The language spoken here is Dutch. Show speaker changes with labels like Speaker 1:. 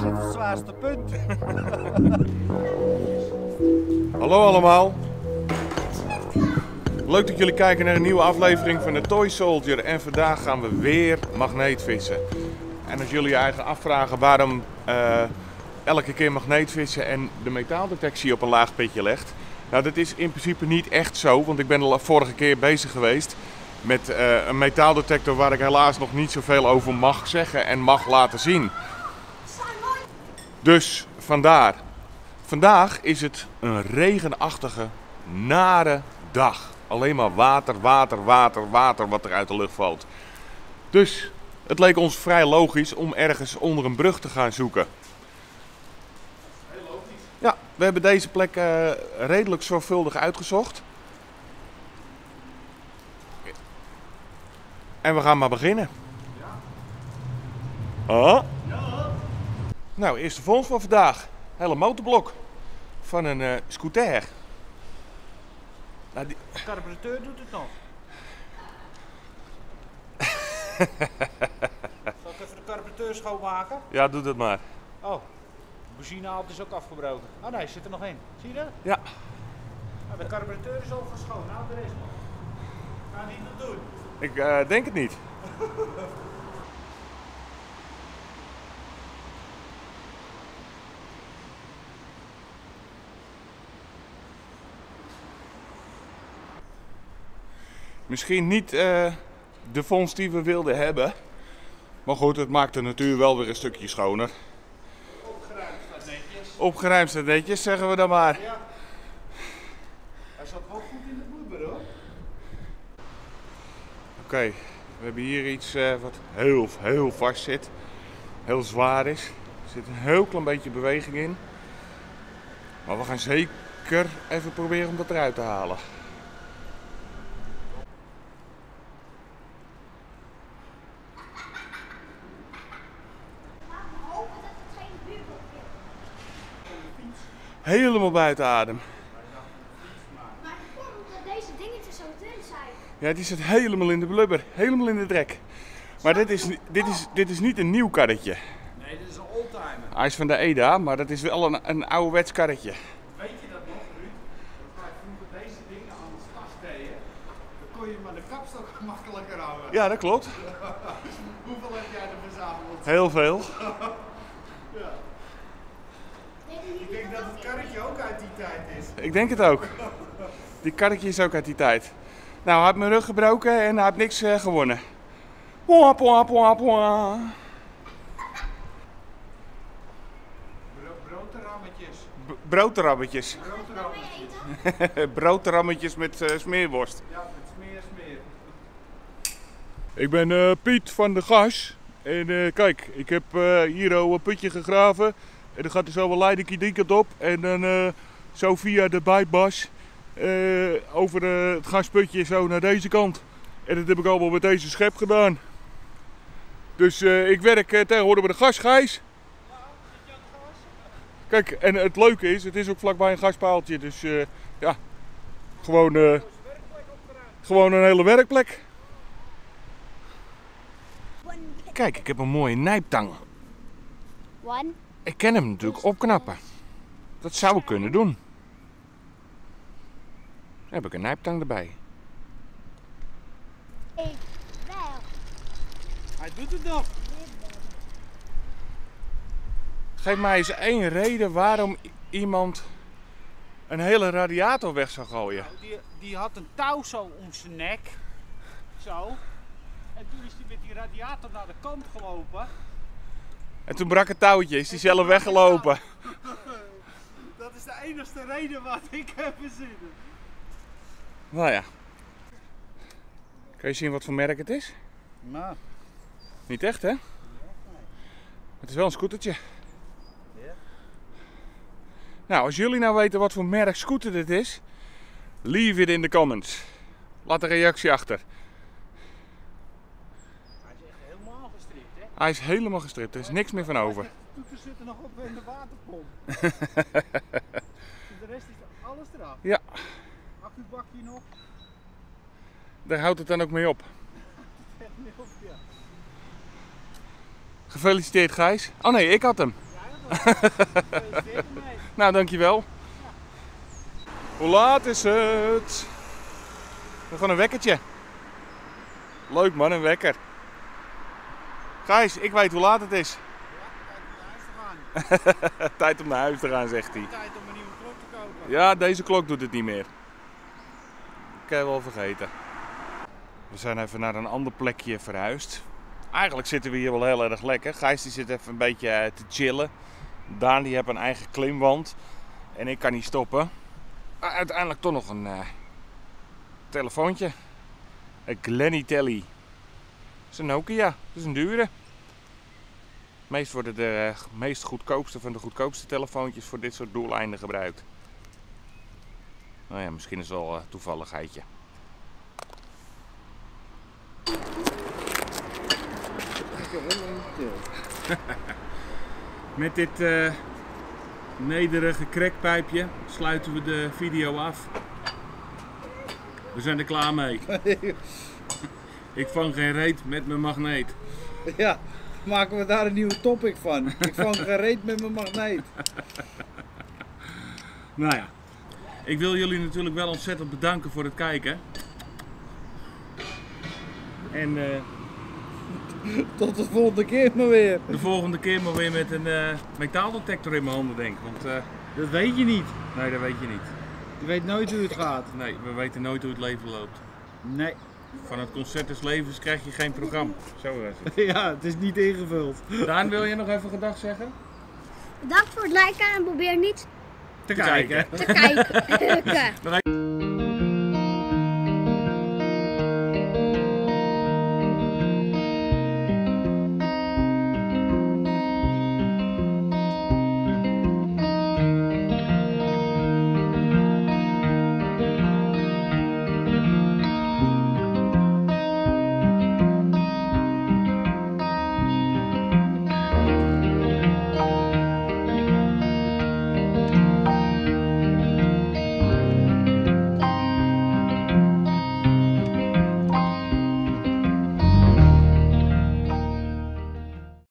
Speaker 1: zit het zwaarste punt.
Speaker 2: Hallo allemaal. Leuk dat jullie kijken naar een nieuwe aflevering van de Toy Soldier. En vandaag gaan we weer magneetvissen. En als jullie je eigen afvragen waarom elke keer magneetvissen en de metaaldetectie op een laag pitje legt. Nou, dat is in principe niet echt zo, want ik ben de vorige keer bezig geweest met een metaaldetector waar ik helaas nog niet zoveel over mag zeggen en mag laten zien. Dus vandaar. Vandaag is het een regenachtige, nare dag. Alleen maar water, water, water, water wat er uit de lucht valt. Dus het leek ons vrij logisch om ergens onder een brug te gaan zoeken. Heel logisch. Ja, we hebben deze plek redelijk zorgvuldig uitgezocht. En we gaan maar beginnen. Ja. Oh. Ja. Nou, eerste vondst van vandaag. Hele motorblok van een scooter. Nou,
Speaker 1: De carburateur doet het nog. Zal ik even de carburateur schoonmaken?
Speaker 2: Ja, doe dat maar.
Speaker 1: Oh, de benzinehaalt is ook afgebroken. Oh nee, zit er nog in. Zie je dat?
Speaker 2: Ja.
Speaker 1: Nou, de carburateur is overigens schoon. Nou, de rest nog. Ga niet dat doen.
Speaker 2: Ik denk het niet. Misschien niet de vondst die we wilden hebben. Maar goed, het maakt de natuur wel weer een stukje schoner.
Speaker 1: Opgeruimd staat netjes.
Speaker 2: Opgeruimd staat netjes, zeggen we dan maar.
Speaker 1: Ja. Hij zat wel goed in de blubber hoor.
Speaker 2: Oké, we hebben hier iets wat heel vast zit. Heel zwaar is. Er zit een heel klein beetje beweging in. Maar we gaan zeker even proberen om dat eruit te halen. Helemaal buiten adem.
Speaker 3: Maar hoe komt dat deze dingetjes zo dun zijn?
Speaker 2: Ja, die zit helemaal in de blubber. Helemaal in de drek. Maar dit is niet een nieuw karretje.
Speaker 1: Nee, dit is een oldtimer.
Speaker 2: Hij is van de EDA, maar dat is wel een ouderwets karretje.
Speaker 1: Weet je dat nog, Ruud? Dat wij vroeger deze dingen aan de start deden. Dan kon je maar de kapstok makkelijker houden.
Speaker 2: Ja, dat klopt.
Speaker 1: Hoeveel heb jij er verzameld?
Speaker 2: Heel veel.
Speaker 1: Ik denk dat het karretje ook uit die tijd is.
Speaker 2: Ik denk het ook. Die karretje is ook uit die tijd. Nou, hij heeft mijn rug gebroken en hij heeft niks gewonnen. Poa, poa, poa, poa.
Speaker 1: Broodrammetjes.
Speaker 2: Broodrammetjes.
Speaker 1: Broodrammetjes.
Speaker 2: Broodrammetjes met smeerworst.
Speaker 1: Ja, met smeer.
Speaker 2: Ik ben Piet van de Gas. En kijk, ik heb hier al een putje gegraven. En dan gaat er zo wel leidingje die kant op. En dan zo via de bijbas over het gasputje zo naar deze kant. En dat heb ik allemaal met deze schep gedaan. Dus ik werk tegenwoordig bij de Gasgijs. Kijk, en het leuke is, het is ook vlakbij een gaspaaltje. Dus ja, gewoon een hele werkplek. Kijk, ik heb een mooie nijptang.
Speaker 3: One.
Speaker 2: Ik kan hem natuurlijk opknappen. Dat zou ik kunnen doen. Dan heb ik een nijptang erbij.
Speaker 3: Ik wel.
Speaker 1: Hij doet het nog.
Speaker 2: Geef mij eens één reden waarom iemand een hele radiator weg zou gooien.
Speaker 1: Die had een touw zo om zijn nek. Zo. En toen is hij met die radiator naar de kant gelopen.
Speaker 2: En toen brak het touwtje, is hij zelf weggelopen.
Speaker 1: Dat is de enige reden wat ik heb verzinnen.
Speaker 2: Nou ja. Kan je zien wat voor merk het is?
Speaker 1: Nou.
Speaker 2: Niet echt, hè? Het is wel een scootertje.
Speaker 1: Ja.
Speaker 2: Nou, als jullie nou weten wat voor merk scooter dit is, leave it in the comments. Laat een reactie achter.
Speaker 1: Hij is echt helemaal gestript, hè?
Speaker 2: Hij is helemaal gestript, er is niks meer van over.
Speaker 1: De toeters zitten nog op in de waterpomp. De rest is alles eraf.
Speaker 2: Ja,
Speaker 1: Accubakje nog.
Speaker 2: daar houdt het dan ook mee op.
Speaker 1: Echt niet op, ja.
Speaker 2: Gefeliciteerd, Gijs. Oh nee, ik had hem.
Speaker 1: Ja, Gefeliciteerd ermee.
Speaker 2: Nou, dankjewel. Hoe laat is het? Gewoon een wekkertje. Leuk man, een wekker. Gijs, ik weet hoe laat het is. Tijd om naar huis te gaan, zegt hij.
Speaker 1: Tijd om een nieuwe klok te kopen.
Speaker 2: Ja, deze klok doet het niet meer. Ik heb wel vergeten. We zijn even naar een ander plekje verhuisd. Eigenlijk zitten we hier wel heel erg lekker. Gijs die zit even een beetje te chillen. Daan die heeft een eigen klimwand. En ik kan niet stoppen. Maar uiteindelijk toch nog een telefoontje. Een Glenny Telly. Dat is een Nokia. Dat is een dure. Meest worden de meest goedkoopste van de goedkoopste telefoontjes voor dit soort doeleinden gebruikt. Nou ja, misschien is het wel een toevalligheidje. Met dit nederige krekpijpje sluiten we de video af. We zijn er klaar mee. Ik vang geen reet met mijn magneet.
Speaker 4: Ja, maken we daar een nieuwe topic van. Ik vang gereed met mijn magneet.
Speaker 2: Nou ja, ik wil jullie natuurlijk wel ontzettend bedanken voor het kijken. En
Speaker 4: Tot de volgende keer maar weer.
Speaker 2: de volgende keer maar weer met een metaaldetector in mijn handen, denk ik. Want
Speaker 4: Dat weet je niet.
Speaker 2: nee, dat weet je niet.
Speaker 4: Je weet nooit hoe het gaat.
Speaker 2: Nee, we weten nooit hoe het leven loopt.
Speaker 4: Nee.
Speaker 2: Van het concert des levens krijg je geen programma. Zo is het.
Speaker 4: Ja, het is niet ingevuld.
Speaker 2: Daan, wil je nog even gedag zeggen?
Speaker 3: Bedankt voor het liken en probeer niet
Speaker 2: Te kijken.
Speaker 3: te kijken.
Speaker 2: Dan